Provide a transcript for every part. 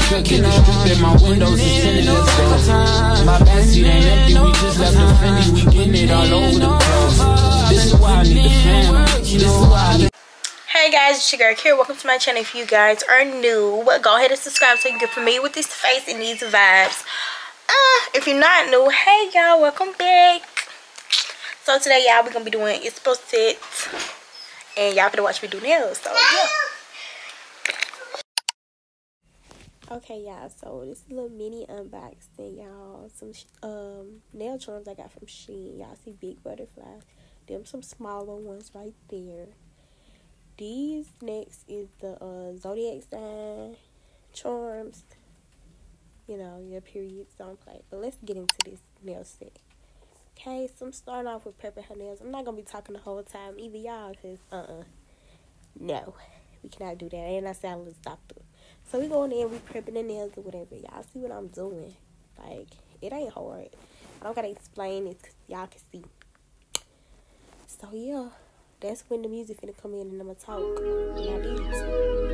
Cooking up in my windows is tinted up. My backseat ain't empty, we just left the Fendi. We getting it all over the place. This is why I need the family. This is why I need. Hey guys, it's your girl here. Welcome to my channel. If you guys are new, go ahead and subscribe so you can get familiar with this face and these vibes. If you're not new, hey y'all, welcome back. So today y'all, we're gonna be doing Inspo sets, and y'all gonna watch me do nails. So yeah. Okay y'all, so this is a little mini unboxing, y'all. Some nail charms I got from Shein. Y'all see big butterflies. Them some smaller ones right there. These next is the zodiac sign charms. You know, your periods don't play. But let's get into this nail set. Okay, so I'm starting off with prepping her nails. I'm not gonna be talking the whole time either, y'all, because no, we cannot do that. And I sound a little stopped up. So we going in, we prepping the nails or whatever. Y'all see what I'm doing? Like, it ain't hard. I don't gotta explain it because y'all can see. So yeah, that's when the music finna come in and I'm gonna talk. And I need to.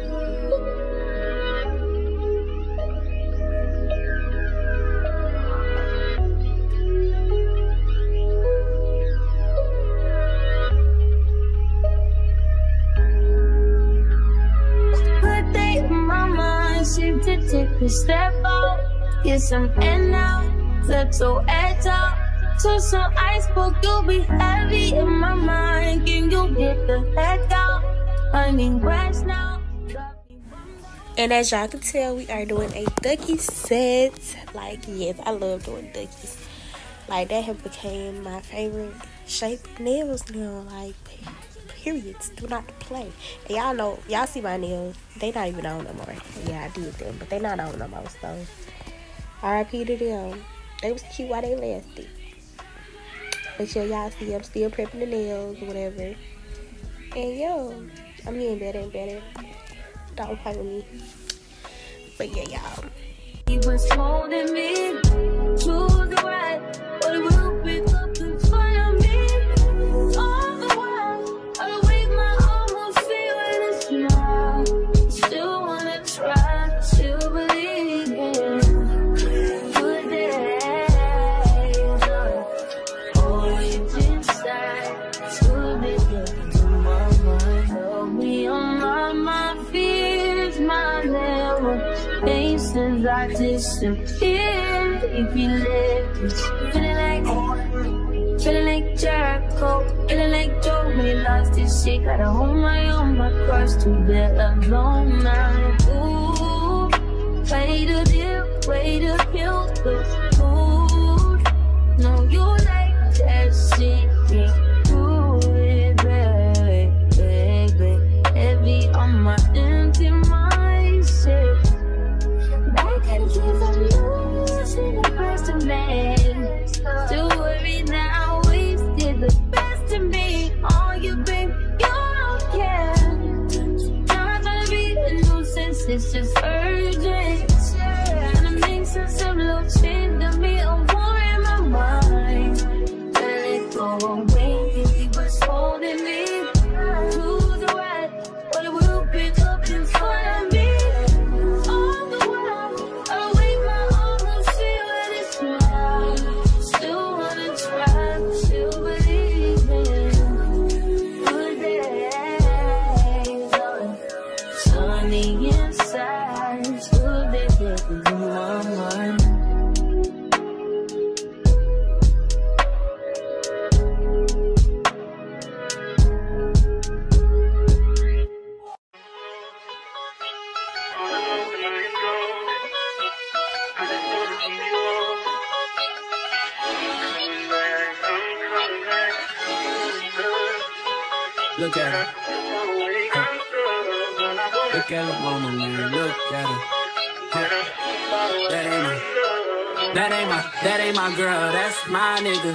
To take a step out, get some air now, let your edge out. To some iceberg, you'll be heavy in my mind. Can you get the heck out? I need rest now. And as y'all can tell, we are doing a ducky set. Like, yes, I love doing duckies. Like, that have became my favorite shape of nails now. Like, periods, do not play. And y'all know, y'all see my nails, they not even on no more. Yeah, I did them, but they not on no more. So RIP to them. They was cute while they lasted. But yeah, y'all see I'm still prepping the nails or whatever. And yo, I'm getting better and better. Don't play with me. But yeah, y'all, he was holding me to the right, but it will pick up in front of me. All the while, I wave my arms, feeling a smile. Still wanna try to believe in good days. Always inside, to be good to my mind. Help me on my fears, my never faces I disappeared. If you live, feeling like Jericho, feeling like Joe when he lost his shit. Gotta hold my own, my cross to bear alone now. Ooh, way to deal, way to kill the mood. No, you like that shit, ooh, baby, heavy on my empty mindset. Back and keep on losing the first of me. To worry now, wasted the best of me. All you been, you don't care. Not trying to be a nuisance, it's just urgent. Trying to make sense of little change to me, a war in my mind. Let it go away, if he was holding me to the right, but it will pick up in front of me. All the while, I wave my arms, feeling it smile. Still wanna try to believe in good days. Sunny inside, still there in my mind. Look at her. Look at her mama, man. Look at her. That ain't my girl. That's my nigga.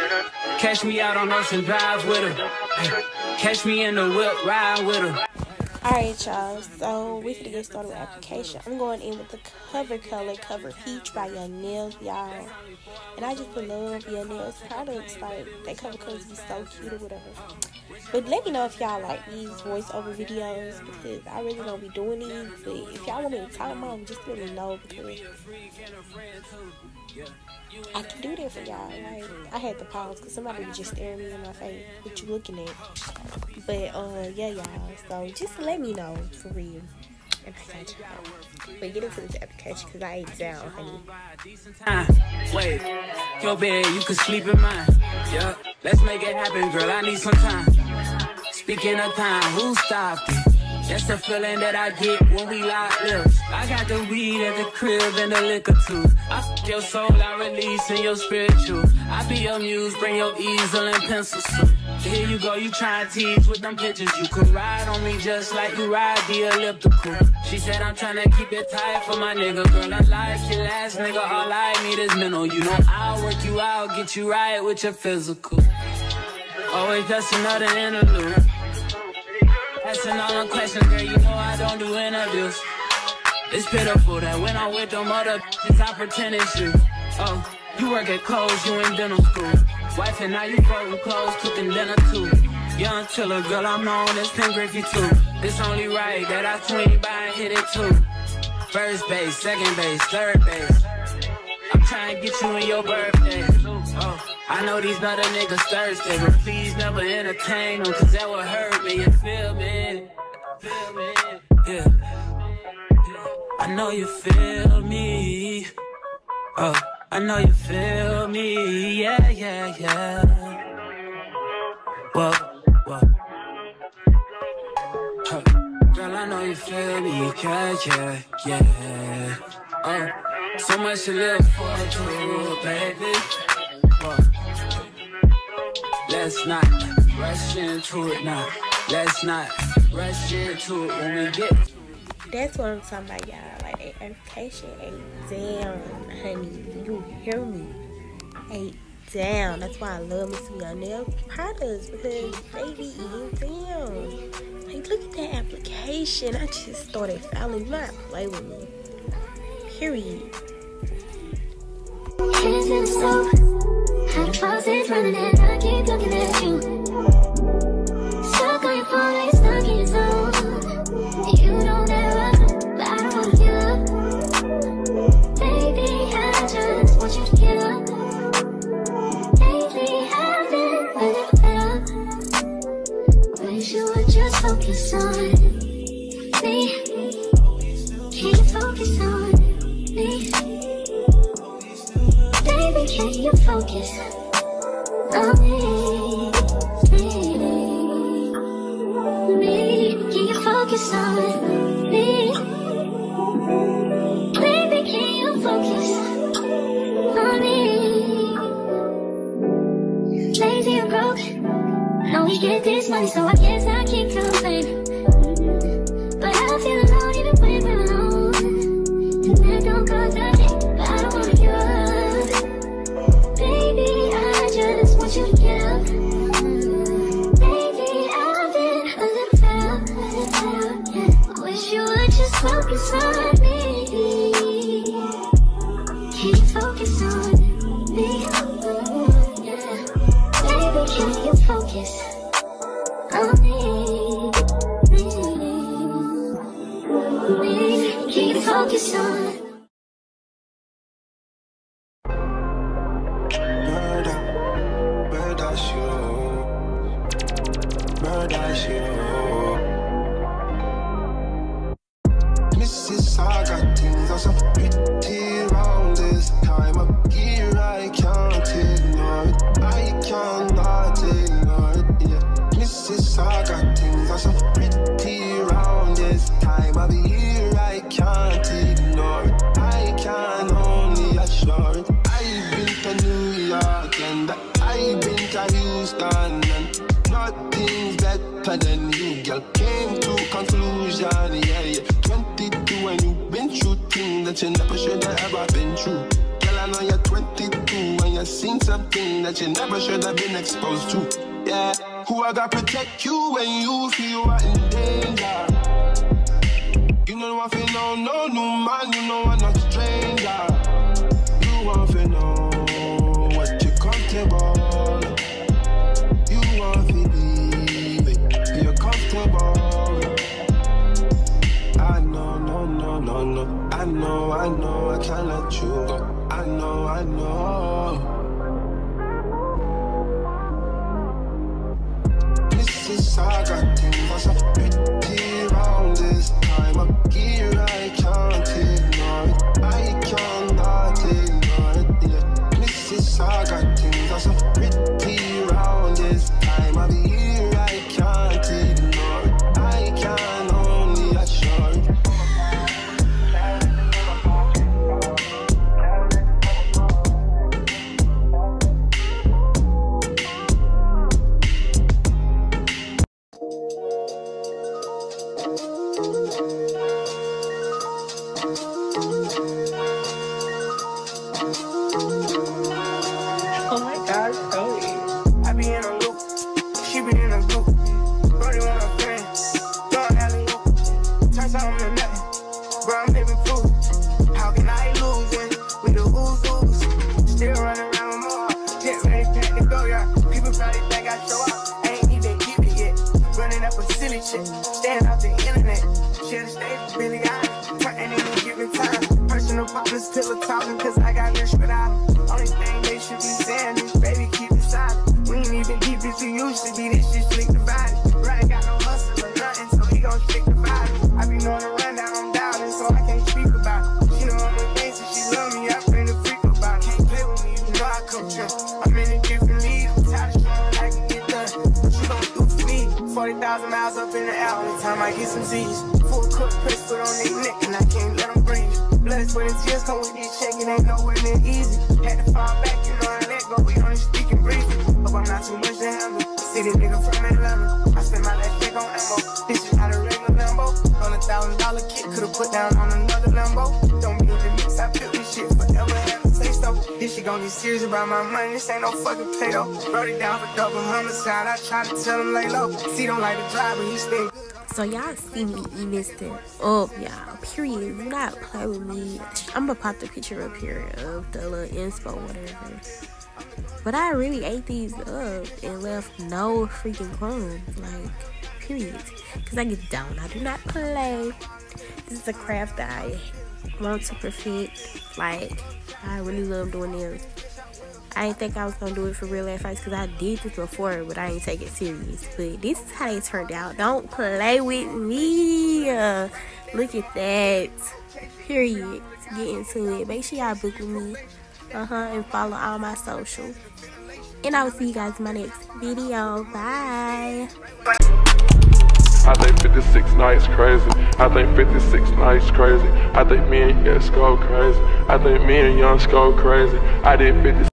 Catch me out on Ocean Drive with her. Catch me in the whip, ride with her. Alright, y'all, so we finna get started with application. I'm going in with the cover color, Cover Peach by Young Nails, y'all. And I just love Young Nails products. Like, they cover colors be so cute or whatever. But let me know if y'all like these voiceover videos, because I really don't be doing these. But if y'all want me to talk about them, just let me know, because I can do that for y'all. Like, I had to pause because somebody was just staring me in my face. What you looking at? But yeah, y'all. So just let me know for real. And I got y'all. But get into this application because I ain't down, honey. Wait, your bed, you can sleep in mine. Yeah, let's make it happen, girl. I need some time. Speaking of time, who stopped it? That's the feeling that I get when we lock lips. I got the weed at the crib and the liquor too. I fuck your soul, I release in your spiritual. I be your muse, bring your easel and pencils too. Here you go, you try and tease with them pictures. You could ride on me just like you ride the elliptical. She said I'm trying to keep it tight for my nigga. Girl, I like your last nigga, all I need is mental. You know I'll work you out, get you right with your physical. Always just another interlude. Asking all them questions, girl, you know I don't do interviews. It's pitiful that when I'm with them other bitches, I pretend it's you. Oh, you work at Kohl's, you in dental school. Wife and now you folding clothes, cooking dinner too. Young Tiller, girl, I'm known as Pen Griffey too. It's only right that I swing by and hit it too. First base, second base, third base. I'm trying to get you in your birthday. Oh, I know these other niggas thirsty, but please never entertain them, cause that would hurt me, you feel me? Feel me? Yeah. I know you feel me. Oh, I know you feel me. Yeah, yeah, yeah. Whoa, whoa. Huh. Girl, I know you feel me. Yeah, yeah, yeah. Oh, so much to live for, too, baby. Whoa. Let's not rush into it now. Let's not rush into it when we get. That's what I'm talking about, y'all. Like, that application ain't down, honey. You hear me? Ain't down. That's why I love me some Young Nails products, because they be eating down. Like, look at that application. I just started fouling. Do not play with me. Period. Hands in the soap, how the faucet's running and I keep looking at you. Stuck on your phone, like stuck in your zone. You don't ever, but I don't wanna give up. Baby, I just want you to get up. Lately I've been a little better. Wish you would just focus on me. Can you focus on me? Baby, can you focus on me? Can you focus on me? Baby, can you focus on me? Lazy and broke, know we get this money, so I guess I can't complain. But I feel alone even when we're alone, and that don't cause a thing, but I don't wanna give up. Baby, I just want you to get up. Lately I've been a little fed up. I wish you would just focus on me. Can you focus on me? Yeah. Baby, can you focus on me? Can you focus on me? Mrs. I got things also pretty round this time of year. I can't ignore it. I cannot ignore it. Yeah. Mrs. I got things also pretty round this time of year. I can't ignore it. I can only assure it. I've been to New York and I've been to Houston, and nothing's better than you, girl. Came to conclusion, yeah, yeah. 22 and you've been through things that you never should have ever been through. Girl, I know you're 22 and you've seen something that you never should have been exposed to. Yeah, Who I got protect you when you feel you are in danger. You know want to know, no new man, you know I'm not a stranger. You want to know what you're comfortable. You want to believe it, you're comfortable. I know, no. I know, I can't let you go. I know. This is I got things that's pretty round this time of year. I can't ignore it. I cannot ignore it. Yeah. This is I got things that's pretty round this time of year. I can't ignore it. I can only assure it. Oh my gosh, Cody. I be in a loop, she be in a group. Brody want a friend, throwing alley-oop. Turns out I'm the nothing, bro, I'm living proof. How can I lose when we the ooze? Still running around with more, get ready, pack to go, yeah. People probably think I show up, I ain't even keep it yet. Running up a silly shit, staying off the internet. Share the stage, Billy Allen, turning in a given time. Personal partners, pillow talking, cause I got rich without them. Only thing they should be saying is, baby, keep it silent. We ain't even deep as you used to be, this shit slick divided. Right, got no hustle or nothing, so he gon' stick divided. I be knowing the rundown, I'm doubting, so I can't speak about it. She know I'm a gangster, she love me, I bring the freak about it. Can't play with me, you know I come true. I'm in a different league, I'm tired of showing I can get done. What you gon' do for me? 40,000 miles up in the air, only time I get some Z's. Full cook press put on their neck, and I can't let them breathe. Blood, sweat, and tears come with this check, it ain't nowhere near easy. Had to fall back, you know I let go, we only speaking briefly. Hope I'm not too much to handle. See this nigga from Atlanta, I spent my last check on ammo. This shit out of regular Lambo. $100,000 kit, could've put down on another Lambo. Don't be in the mix, I built this shit forever, have to say so. This shit gon' get serious about my money, this ain't no fucking play though. Wrote it down for double homicide, I try to tell him lay low. See, don't like the drive, but he stay good. So y'all see me eating this thing up, y'all. Period. Do not play with me. I'm gonna pop the picture up here of the little Inspo, whatever. But I really ate these up and left no freaking crumbs. Like, period. Because I get down. I do not play. This is a craft that I want to perfect. Like, I really love doing this. I didn't think I was gonna do it for real at first because I did this before, but I ain't take it serious. But this is how they turned out. Don't play with me. Look at that. Period. Get into it. Make sure y'all book with me. And follow all my socials. And I will see you guys in my next video. Bye. I think 56 nights crazy. I think 56 nights crazy. I think me and Yes go crazy. I think me and Young go crazy. I did 50.